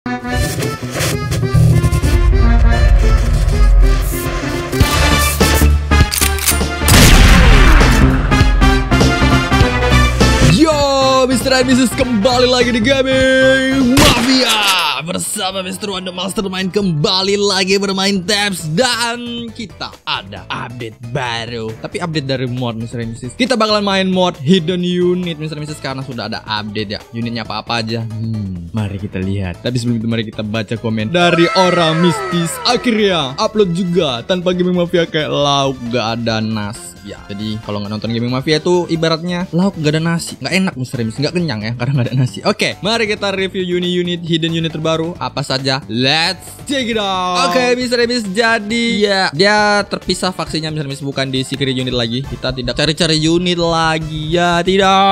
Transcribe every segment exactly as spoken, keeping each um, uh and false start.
mister and missus kembali lagi di Gaming Mafia bersama mister One The Mastermind, kembali lagi bermain Tabs, dan kita ada update baru. Tapi update dari mod mister and missus. Kita bakalan main mod Hidden Unit mister and missus karena sudah ada update ya. Unitnya apa-apa aja. Hmm, mari kita lihat. Tapi sebelum itu mari kita baca komen dari orang mistis. Akhirnya upload juga tanpa Gaming Mafia, kayak lauk gak ada nasi. Ya, jadi kalau nggak nonton Gaming Mafia itu ibaratnya lauk gak ada nasi, nggak enak mister and missus, nggak kenyang ya karena nggak ada nasi. Oke, mari kita review unit-unit hidden unit terbaru apa saja. Let's check it out. Oke, mister and missus, jadi ya dia terpisah faksinya mister and missus, bukan di secret unit lagi. Kita tidak cari-cari unit lagi ya,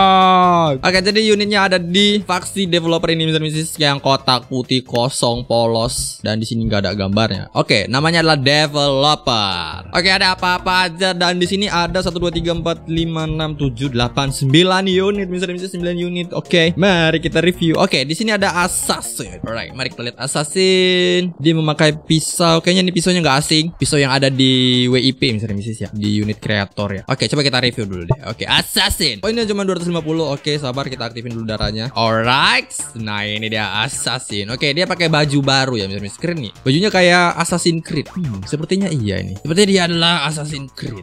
tidak. Oke, jadi unitnya ada di faksi developer ini mister and missus, yang kotak putih kosong polos dan di sini nggak ada gambarnya. Oke, namanya adalah developer. Oke, ada apa-apa aja, dan di sini ada satu dua tiga empat lima enam tujuh delapan sembilan unit mister and missus, sembilan unit. Oke, mari kita review. Oke, di sini ada assassin. Alright, mari kita lihat assassin. Dia memakai pisau. Kayaknya ini pisaunya nggak asing. Pisau yang ada di W I P mister and missus ya, di unit kreator ya. Oke, coba kita review dulu deh. Oke, assassin. Oh, ini cuma dua ratus lima puluh. Oke, sabar, kita aktifin dulu darahnya. Alright. Nah, ini dia assassin. Oke, dia pakai baju baru ya mister and missus. Keren nih. Bajunya kayak Assassin's Creed. Hmm, sepertinya iya ini. Sepertinya dia adalah Assassin's Creed.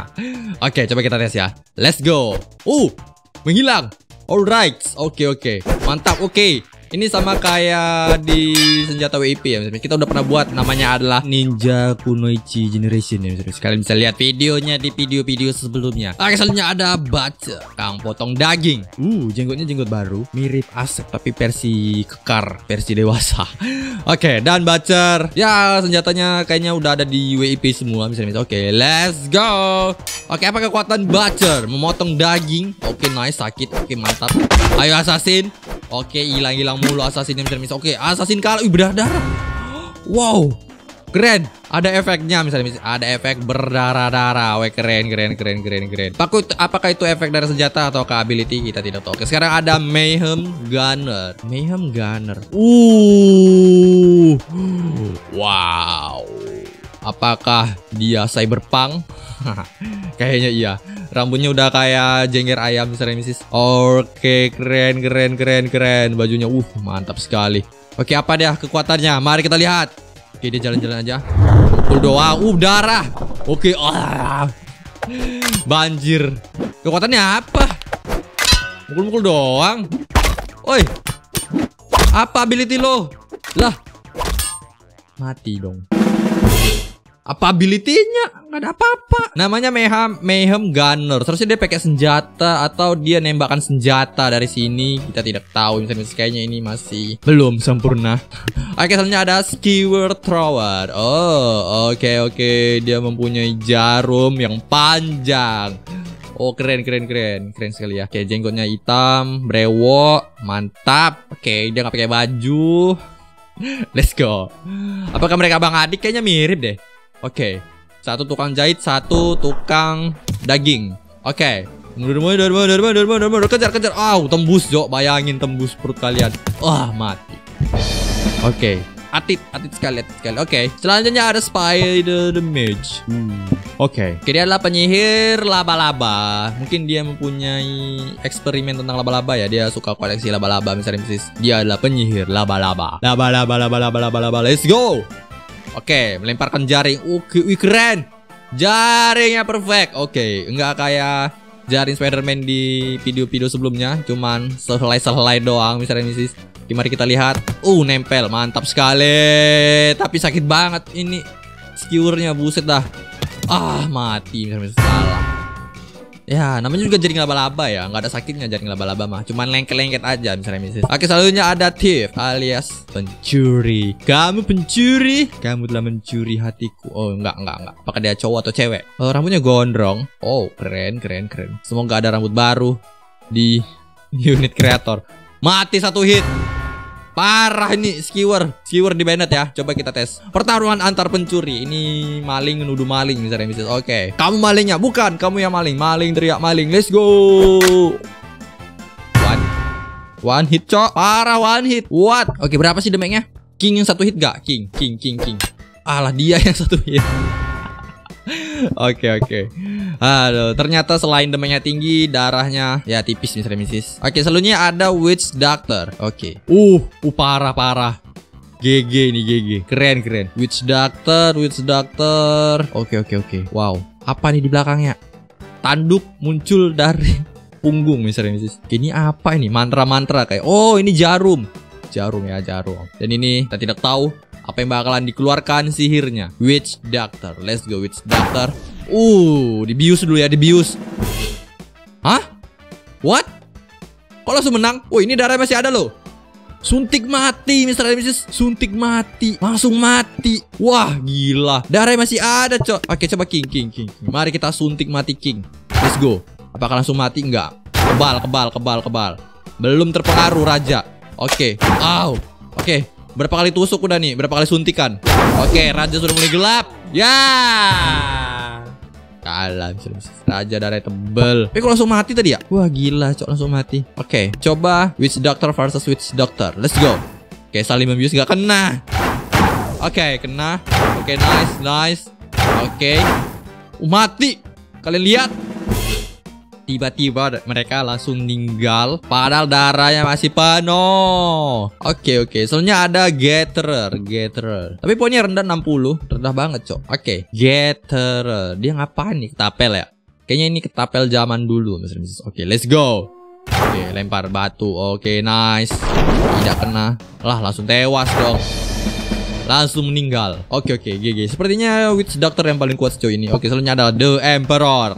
Oke, coba kita tes ya. Let's go. Uh, menghilang. Alright. Oke, oke. Mantap. Oke. Ini sama kayak di senjata W I P ya. Kita udah pernah buat, namanya adalah Ninja Kunoichi Generation ya. Kalian bisa lihat videonya di video-video sebelumnya. Oke, selanjutnya ada Butcher, kang potong daging. Uh, jenggotnya jenggot baru, mirip Asep tapi versi kekar, versi dewasa. Oke, dan Butcher ya, senjatanya kayaknya udah ada di W I P semua misalnya. Oke, let's go. Oke, apa kekuatan Butcher? Memotong daging. Oke, nice, sakit. Oke, mantap. Ayo assassin. Oke, hilang-hilang mulu assassin mister and missus. Oke, assassin kalah. Wih, berdarah. Wow, keren. Ada efeknya misalnya, ada efek berdarah-darah. Wih, keren, keren, keren, keren, keren. Apakah itu efek dari senjata atau ke ability? Kita tidak tahu. Oke, sekarang ada Mayhem Gunner. Mayhem Gunner. Uh, wow. Apakah dia cyberpunk? Kayaknya iya. Rambutnya udah kayak jengger ayam mister and missus. Oke, keren, keren, keren, keren. Bajunya, uh, mantap sekali. Oke, apa dia kekuatannya? Mari kita lihat. Oke, dia jalan-jalan aja. Pukul doang. Uh, darah. Oke, ah. Banjir. Kekuatannya apa? Pukul-pukul doang. Oi. Apa ability lo? Lah. Mati dong. Apa ability-nya? Nggak ada apa-apa. Namanya Mayhem, Mayhem Gunner. Seharusnya dia pakai senjata atau dia nembakkan senjata dari sini. Kita tidak tahu. Misalnya kayaknya ini masih belum sempurna. Oke, selanjutnya ada Skewer Thrower. Oh, oke, okay, oke. Okay. Dia mempunyai jarum yang panjang. Oh, keren, keren, keren. Keren sekali ya. Oke, jenggotnya hitam, brewok, mantap. Oke, dia nggak pakai baju. Let's go. Apakah mereka bang adik? Kayaknya mirip deh. Oke, okay. Satu tukang jahit, satu tukang daging. Oke, okay. Kejar, kejar. Aw, tembus, Jo. Bayangin tembus perut kalian. Wah, mati. Oke, okay. Atit, atit sekali, atit sekali. Oke, okay. Selanjutnya ada Spider the Mage. Hmm. Oke, okay. Dia adalah penyihir laba-laba. Mungkin dia mempunyai eksperimen tentang laba-laba ya. Dia suka koleksi laba-laba misalnya. Dia adalah penyihir laba-laba. Laba-laba, laba-laba, laba-laba. Let's go. Oke, melemparkan jaring. Oke, wih, keren. Jaringnya perfect. Oke, enggak kayak jaring Spider-Man di video-video sebelumnya, cuman sehelai-sehelai doang misalnya missis. Mari kita lihat. Uh, nempel, mantap sekali. Tapi sakit banget ini skewernya, buset dah. Ah, mati misalnya, salah. Ya, namanya juga jaring laba-laba ya. Nggak ada sakitnya jaring laba-laba mah. Cuman lengket-lengket aja misalnya missis. Oke, selanjutnya ada thief alias pencuri. Kamu pencuri? Kamu telah mencuri hatiku. Oh, enggak, enggak, enggak. Apakah dia cowok atau cewek? Oh, rambutnya gondrong. Oh, keren, keren, keren. Semoga ada rambut baru di unit kreator. Mati satu hit. Parah ini skewer. Skewer di Bennett ya. Coba kita tes. Pertarungan antar pencuri. Ini maling menuduh maling misalnya missis. Oke. Kamu malingnya. Bukan. Kamu yang maling. Maling teriak maling. Let's go. One. One hit, cok. Parah one hit. What? Oke, berapa sih damage-nya? King yang satu hit gak? King, King, King, King. Alah dia yang satu hit. Oke oke. Aduh, ternyata selain damage-nya tinggi, darahnya ya tipis mister Missis. Oke, selanjutnya ada Witch Doctor. Oke. Uh, uh parah parah. G G nih G G. Keren keren. Witch Doctor, Witch Doctor. Oke oke oke. Wow. Apa nih di belakangnya? Tanduk muncul dari punggung mister Missis. Ini apa ini? Mantra-mantra kayak. Oh, ini jarum. Jarum ya, jarum. Dan ini kita tidak tahu apa yang bakalan dikeluarkan sihirnya. Witch Doctor. Let's go Witch Doctor. Uh, dibius dulu ya, dibius. Hah? What? Kok langsung menang? Oh, ini darah masih ada loh. Suntik mati, mister Missis. Suntik mati. Langsung mati. Wah, gila. Darah masih ada, cok. Oke, coba King, King, King. Mari kita suntik mati King. Let's go. Apakah langsung mati? Enggak. Kebal, kebal, kebal, kebal. Belum terpengaruh Raja. Oke. Ow. Oke. Berapa kali tusuk udah nih? Berapa kali suntikan? Oke, Raja sudah mulai gelap. Ya. Kalah, Raja darah tebel. Tapi kok langsung mati tadi ya? Wah, gila, cok, langsung mati. Oke, coba Witch Doctor versus Witch Doctor. Let's go. Oke, saling membius nggak kena. Oke, kena. Oke, nice, nice. Oke. Uh, mati. Kalian lihat? Tiba-tiba mereka langsung meninggal. Padahal darahnya masih penuh. Oke oke. Soalnya ada Gatherer, Gatherer. Tapi poinnya rendah enam puluh. Rendah banget cok. Oke. Gatherer. Dia ngapain nih? Ketapel ya? Kayaknya ini ketapel zaman dulu. Oke, let's go. Oke, lempar batu. Oke, nice. Tidak kena. Lah, langsung tewas dong. Langsung meninggal. Oke oke. G G. Sepertinya Witch Doctor yang paling kuat sejauh ini. Oke, selanjutnya adalah The Emperor.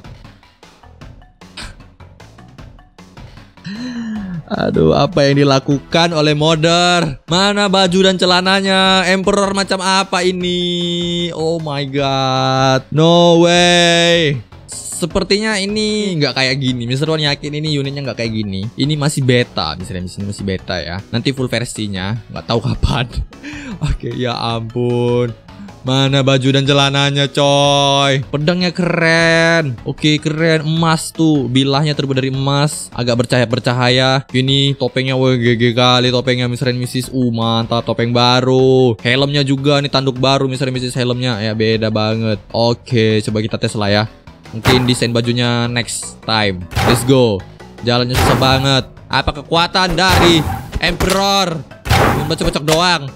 Aduh, apa yang dilakukan oleh modder? Mana baju dan celananya? Emperor macam apa ini? Oh my god. No way. Sepertinya ini nggak kayak gini. mister Wan yakin ini unitnya nggak kayak gini. Ini masih beta. Misalnya ini masih beta ya. Nanti full versinya nggak tahu kapan. Oke, ya ampun. Mana baju dan celananya coy. Pedangnya keren. Oke, keren. Emas tuh. Bilahnya terbuat dari emas. Agak bercahaya-bercahaya. Ini topengnya W G G kali. Topengnya mister Missis. Uh, mantap. Topeng baru. Helmnya juga. Nih tanduk baru mister Missis helmnya. Ya beda banget. Oke, coba kita tes lah ya. Mungkin desain bajunya next time. Let's go. Jalannya susah banget. Apa kekuatan dari Emperor? Bacok-bacok doang.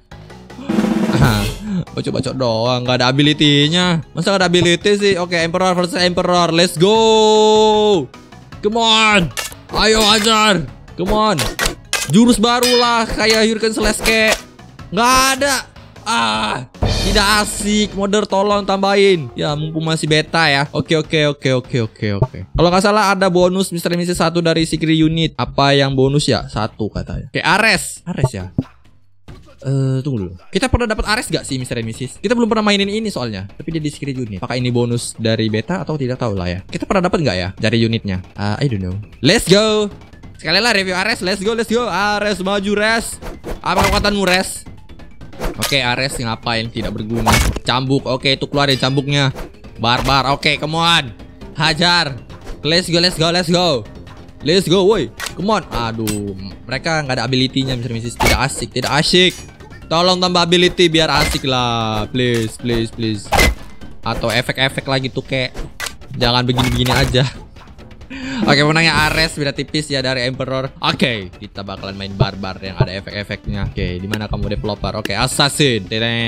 Bacok-bacok doang, nggak ada ability-nya. Masa nggak ada ability sih? Oke, Emperor versus Emperor. Let's go. Come on. Ayo ajar. Come on. Jurus baru lah kayak Hurricane Slash kayak. Nggak ada. Ah, tidak asik. Modder tolong tambahin. Ya, mumpung masih beta ya. Oke, oke, oke, oke, oke, oke. Kalau nggak salah ada bonus mister Missis satu dari Secret Unit. Apa yang bonus ya? Satu katanya. Oke, Ares. Ares ya. Eh, uh, tunggu dulu. Kita pernah dapat Ares gak sih mister Missis? Kita belum pernah mainin ini soalnya. Tapi dia di Secret Unit. Apakah ini bonus dari beta atau tidak tahu lah ya. Kita pernah dapat nggak ya dari unitnya? Uh, I don't know. Let's go. Sekali lah review Ares. Let's go, let's go. Ares maju res. Apa kekuatanmu res? Oke, okay, Ares ngapain tidak berguna. Cambuk. Oke, okay, itu keluarin cambuknya. Barbar. Oke, okay, come on. Hajar. Let's go, let's go, let's go. Let's go, woi. Come on. Aduh, mereka nggak ada ability-nya mister Missis. Tidak asik, tidak asik. Tolong tambah ability biar asik lah. Please, please, please. Atau efek-efek lagi tuh kayak. Jangan begini-begini aja. Oke, menangnya Ares beda tipis ya dari Emperor. Oke, kita bakalan main barbar yang ada efek-efeknya. Oke, di mana kamu developer? Oke, Assassin.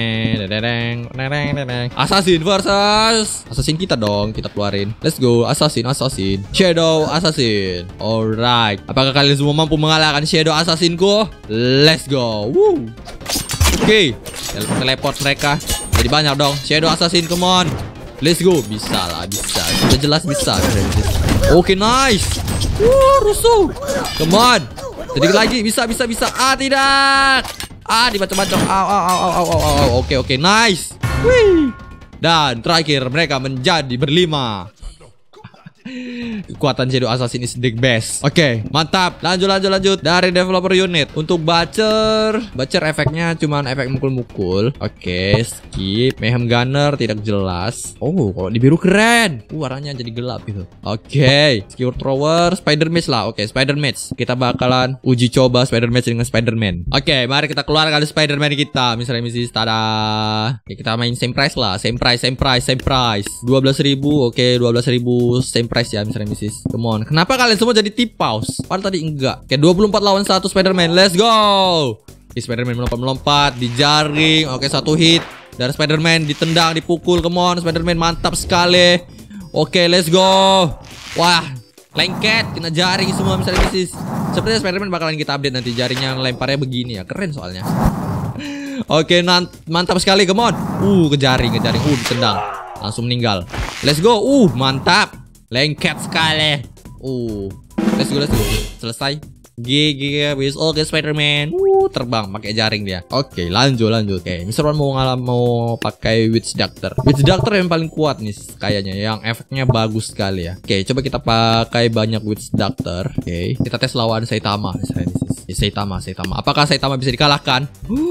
Assassin versus Assassin kita dong, kita keluarin. Let's go, Assassin, Assassin. Shadow Assassin. Alright. Apakah kalian semua mampu mengalahkan Shadow Assassin-ku? Let's go. Woo. Oke, teleport, teleport mereka. Jadi banyak dong. Shadow Assassin, come on. Let's go. Bisa lah, bisa. Sudah jelas bisa. Oke, nice. Wah, rusuh. Come on. Sedikit lagi. Bisa, bisa, bisa. Ah, tidak. Ah, dibacok-bacok. Au, au, au, au, au, au. Oke, oke, nice. Wih. Dan terakhir mereka menjadi berlima. Kekuatan Shadow Assassin is the best. Oke, okay, mantap. Lanjut, lanjut, lanjut. Dari developer unit. Untuk Butcher, Butcher efeknya cuman efek mukul-mukul. Oke, okay, skip. Mayhem Gunner tidak jelas. Oh, kalau di biru keren. Uh, warnanya jadi gelap gitu. Oke, okay. Skewer Thrower, Spider Mage lah. Oke, okay, Spider Mage. Kita bakalan uji coba Spider Mage dengan Spider-Man. Oke, okay, mari kita keluarkan Spider-Man kita. Misalnya misi tada. Oke, okay, kita main same price lah. Same price, same price, same price. dua belas ribu. Oke, okay, dua belas ribu same price ya misalnya misi. Come on. Kenapa kalian semua jadi T-Pause? Padahal tadi enggak. Oke, dua puluh empat lawan satu Spider-Man. Let's go. Oke, Spider-Man melompat-melompat di jaring. Oke, satu hit. Dari Spider-Man ditendang, dipukul. Come on, Spider-Man mantap sekali. Oke, let's go. Wah, lengket, kena jaring semua misalnya misi. Sepertinya Spider-Man bakalan kita update nanti, jaringnya lemparnya begini ya. Keren soalnya. Oke, mantap sekali. Come on. Uh, ke jaring, ke jaring. Uh, ditendang. Langsung meninggal. Let's go. Uh, mantap. Lengket sekali. Uh, let's go, let's go. Selesai. G G bis. Oke, Spider-Man. Uh, terbang pakai jaring dia. Oke, lanjut, lanjut. Oke, mister One mau ngalam mau pakai Witch Doctor. Witch Doctor yang paling kuat nih kayaknya, yang efeknya bagus sekali ya. Oke, coba kita pakai banyak Witch Doctor. Oke, kita tes lawan Saitama. Saitama, Saitama. Apakah Saitama bisa dikalahkan?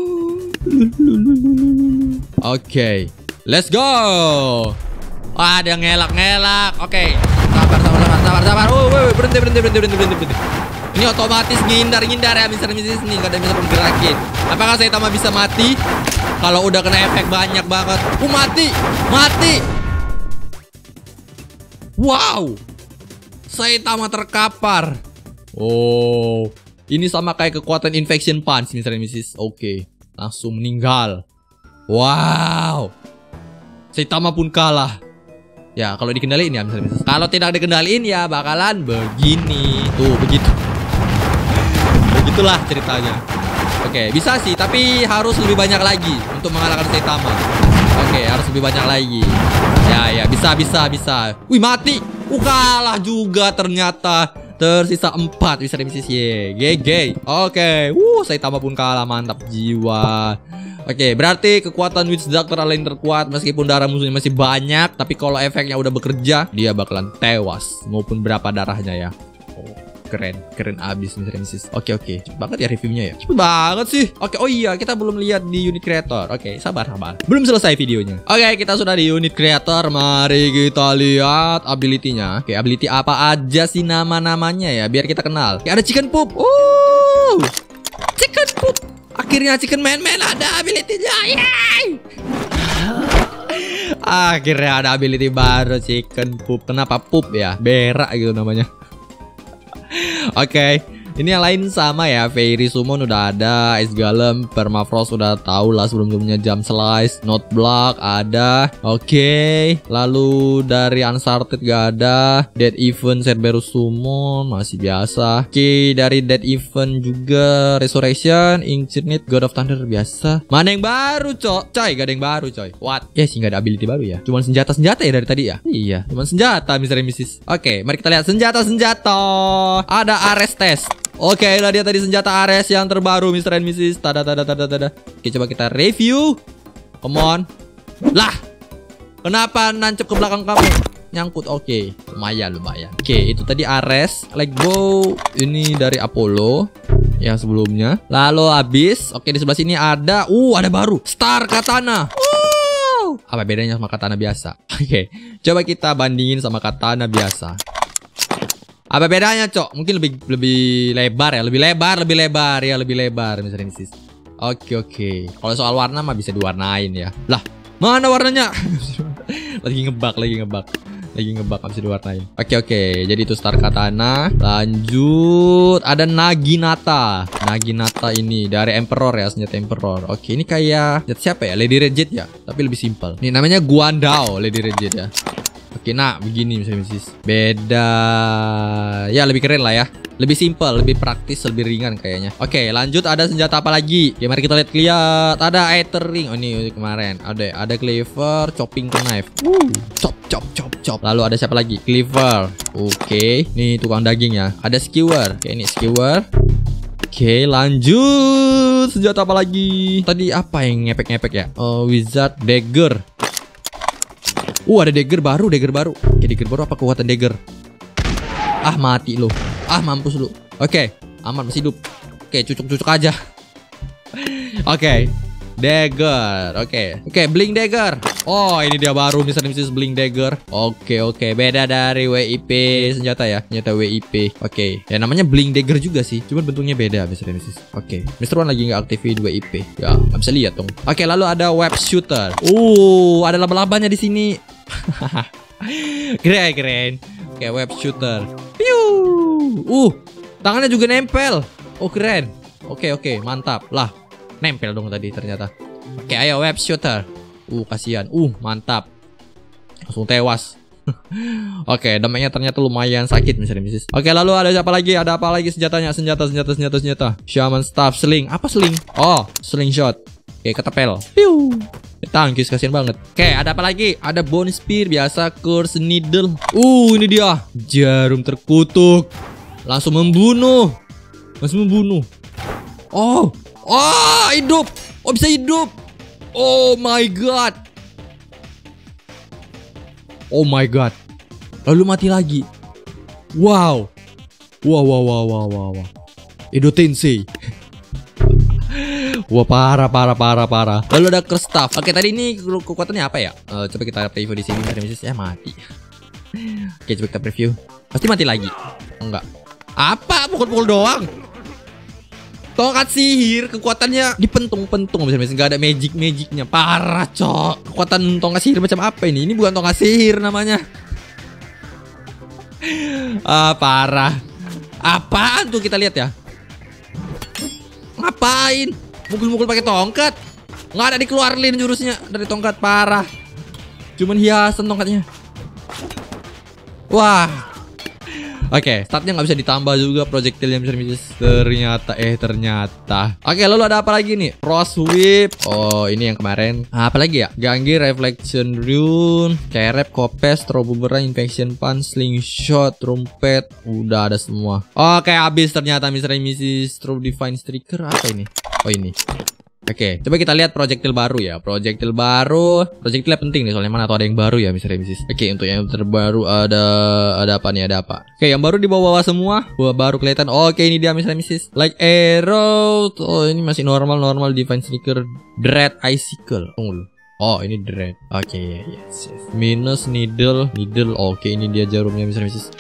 Oke, let's go. Wah, ada yang ngelak-ngelak. Oke, sabar, sabar, sabar, sabar, sabar. Oh, woi, berhenti, berhenti, berhenti, berhenti, berhenti, berhenti. Ini otomatis ngindar-ngindar ya, mister Missis nih, gak ada yang bisa bergerakin. Apakah Saitama bisa mati? Kalau udah kena efek banyak banget. Uh, mati, mati. Wow, Saitama terkapar. Oh, ini sama kayak kekuatan Infection Punch, mister Missis. Oke, langsung meninggal. Wow, Saitama pun kalah. Ya, kalau dikendaliin ya misalnya. Kalau tidak dikendaliin ya bakalan begini. Tuh, begitu. Begitulah ceritanya. Oke, bisa sih, tapi harus lebih banyak lagi untuk mengalahkan Saitama. Oke, harus lebih banyak lagi. Ya, ya, bisa, bisa, bisa. Wih, mati. Uh, kalah juga ternyata. Tersisa empat bisa misis ye. G G. Oke, uh, Saitama pun kalah, mantap jiwa. Oke, berarti kekuatan Witch Doctor adalah yang terkuat. Meskipun darah musuhnya masih banyak, tapi kalau efeknya udah bekerja, dia bakalan tewas maupun berapa darahnya ya. Oh, keren, keren abis nih Misis. Oke, oke, cepet banget ya reviewnya ya. Cepet banget sih. Oke, oh iya, kita belum lihat di unit creator. Oke, sabar, sabar. Belum selesai videonya. Oke, kita sudah di unit creator. Mari kita lihat ability-nya. Oke, ability apa aja sih nama-namanya ya, biar kita kenal. Oke, ada chicken poop. Oh, chicken poop. Akhirnya Chicken Man Man ada ability-nya. Yeay! Akhirnya ada ability baru Chicken Poop. Kenapa poop ya? Berak gitu namanya. Oke, okay. Ini yang lain sama ya. Fairy Summon udah ada, Ice Golem, Permafrost udah tahu lah sebelum-sebelumnya, Jump Slice, Not Block ada. Oke, okay. Lalu dari Uncharted gak ada. Dead Event, Cerberus Summon masih biasa. Oke, okay. Dari Dead Event juga Resurrection, Incarnate, God of Thunder biasa. Mana yang baru, cok? Coy, gak ada yang baru, coy. What? Ya sih, gak ada ability baru ya. Cuman senjata-senjata ya dari tadi ya. Iya, cuman senjata misalnya Missis. Oke, okay, mari kita lihat senjata-senjata. Ada Ares Test. Oke, okay, lah dia tadi senjata Ares yang terbaru mister and missis. Tada tada tada tada. Oke, coba kita review. Come on. Lah, kenapa nancep ke belakang kamu? Nyangkut. Oke, okay. Lumayan, lumayan. Oke, okay, itu tadi Ares. Like bow. Ini dari Apollo yang sebelumnya. Lalu habis. Oke, okay, di sebelah sini ada. Uh, ada baru. Star Katana. Uh, apa bedanya sama katana biasa? Oke, okay. Coba kita bandingin sama katana biasa. Apa bedanya, cok? Mungkin lebih lebih lebar ya, lebih lebar, lebih lebar ya, lebih lebar misalnya sis. Oke, oke. Kalau soal warna mah bisa diwarnain ya. Lah, mana warnanya? Lagi ngebak, lagi ngebak. Lagi ngebak, bisa diwarnain. Oke, oke. Jadi itu Star Katana. Lanjut, ada Naginata. Naginata ini dari Emperor ya, senjata Emperor. Oke, ini kayak senjata siapa ya? Lady Regit ya, tapi lebih simpel. Ini namanya Guandao, Lady Regit ya. Oke, nah begini misalnya misis. Beda. Ya lebih keren lah ya. Lebih simpel, lebih praktis, lebih ringan kayaknya. Oke, lanjut ada senjata apa lagi? Oke, mari kita lihat-lihat. Ada Aether Ring. Oh, ini kemarin. Ada ada Cleaver, Chopping Knife. Woo. Chop chop chop chop. Lalu ada siapa lagi? Cleaver. Oke, ini tukang daging ya. Ada Skewer. Oke, ini Skewer. Oke, lanjut. Senjata apa lagi? Tadi apa yang ngepek-ngepek ya? Oh, Wizard Dagger. Uh, ada dagger baru, dagger baru. Oke, dagger baru apa kekuatan dagger? Ah, mati lu. Ah, mampus lu. Oke, aman masih hidup. Oke, cucuk-cucuk aja. Oke. Dagger. Oke. Oke, Blink Dagger. Oh, ini dia baru mister Missis Blink Dagger. Oke, oke. Beda dari W I P senjata ya. Senjata W I P. Oke. Ya namanya Blink Dagger juga sih. Cuma bentuknya beda mister Missis. Oke. mister One lagi nggak aktifin W I P. Ya, nggak bisa lihat dong. Oke, lalu ada web shooter. Uh, ada laba-labanya di sini. Keren, keren. Oke, web shooter. Piu. Uh, tangannya juga nempel. Oh, keren. Oke, oke, mantap. Lah, nempel dong tadi ternyata. Oke, ayo web shooter. Uh, kasihan. Uh, mantap. Langsung tewas. Oke, damage-nya ternyata lumayan sakit mister Missis. Oke, lalu ada siapa lagi? Ada apa lagi senjatanya? Senjata, senjata, senjata, senjata. Shaman staff, sling. Apa sling? Oh, slingshot. Oke, ketepel. Piu. Tangkis, kasihan banget. Oke, ada apa lagi? Ada bone spear biasa, curse needle. Uh, ini dia. Jarum terkutuk. Langsung membunuh. Langsung membunuh. Oh, oh, hidup. Oh, bisa hidup. Oh my god. Oh my god. Lalu mati lagi. Wow. Wow, wow, wow, wow, wow, wow. Edo Tensei. Wah, parah, parah, parah, parah. Lalu ada curse staff. Oke, tadi ini kekuatannya apa ya? Uh, coba kita preview di sini. Ya, mati. Oke, coba kita preview. Pasti mati lagi. Enggak. Apa? Pukul-pukul doang. Tongkat sihir kekuatannya dipentung-pentung, misalnya nggak ada magic-magicnya. Parah, cok. Kekuatan tongkat sihir macam apa ini? Ini bukan tongkat sihir namanya. Ah, parah. Apaan tuh, kita lihat ya. Ngapain? Mukul-mukul pakai tongkat. Nggak ada dikeluarin jurusnya dari tongkat. Parah. Cuman hiasan tongkatnya. Wah. Oke, statnya nggak bisa ditambah juga projectile yang bisa. Ternyata, eh ternyata. Oke, lalu ada apa lagi nih? Frost Whip. Oh, ini yang kemarin. Ah, apa lagi ya? Ganggi, Reflection Rune, Kerep, Kopes, Throw Boomerang, Infection Punch, Slingshot, Trumpet. Udah ada semua. Oke, habis ternyata mister and missis Throw Divine Striker. Apa ini? Oh, ini. Oke, coba kita lihat projectile baru ya. Projectile baru, projectile penting nih soalnya mana atau ada yang baru ya mister and missis. Oke, untuk yang terbaru ada ada apa nih? Ada apa? Oke, yang baru di bawah-bawah semua. Wah, baru kelihatan. Oke, ini dia mister and missis. Like Arrow. Oh, ini masih normal-normal. Divine Striker, Dread Icicle. Tunggu. Oh, ini Dread. Oke, yes, yes. Minus Needle, Needle. Oke, ini dia jarumnya mister and missis.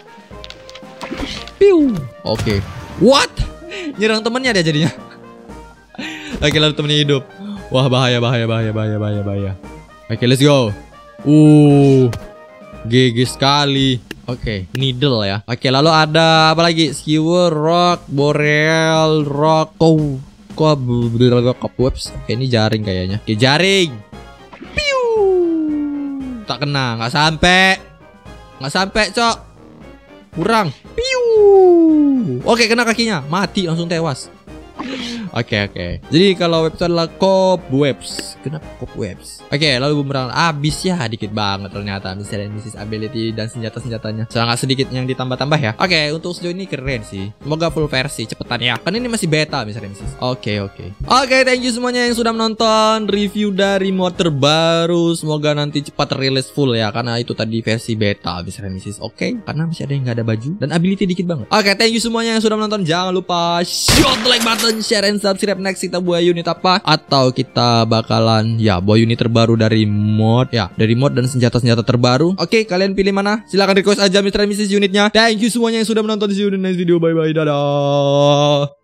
Piu. Oke. What? Nyerang temennya dia jadinya. Oke, lalu temennya hidup. Wah, bahaya, bahaya, bahaya, bahaya, bahaya, bahaya. Oke, let's go. Uh, G G sekali. Oke, needle ya. Oke, lalu ada apa lagi? Skewer, rock, boreal, rock, oh, kok cobwebs. Oke, ini jaring kayaknya. Oke, jaring. Piu. Tak kena, nggak sampai, nggak sampai, cok. Kurang. Piu. Oke, kena kakinya, mati langsung tewas. Oke, okay, oke. Okay. Jadi kalau web itu adalah cobwebs. Kenapa cobwebs? Oke, okay, lalu bumerang habis ya, dikit banget ternyata mister and missis ability dan senjata-senjatanya. Sangat sedikit yang ditambah-tambah ya. Oke, okay, untuk sejauh ini keren sih. Semoga full versi cepetan ya. Kan ini masih beta mister and missis. Oke, okay, oke. Okay. Oke, okay, thank you semuanya yang sudah menonton review dari mod terbaru. Semoga nanti cepat rilis full ya, karena itu tadi versi beta mister and missis. Oke, okay? Karena masih ada yang nggak ada baju dan ability dikit banget. Oke, okay, thank you semuanya yang sudah menonton. Jangan lupa shot the like button, share and subscribe. Next kita buat unit apa? Atau kita bakalan ya buat unit terbaru dari mod ya, dari mod dan senjata-senjata terbaru. Oke, kalian pilih mana? Silahkan request aja mister and missis unitnya. Thank you semuanya yang sudah menonton. See you in the next video. Bye bye, dadah.